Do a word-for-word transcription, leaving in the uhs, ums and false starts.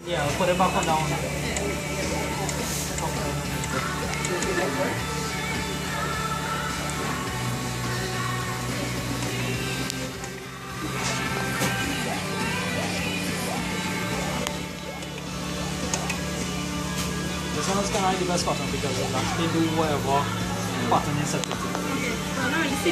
Yeah, I'll put it back on down. This one is kind of like the best pattern because it actually do whatever pattern you set it to. Okay, so now you see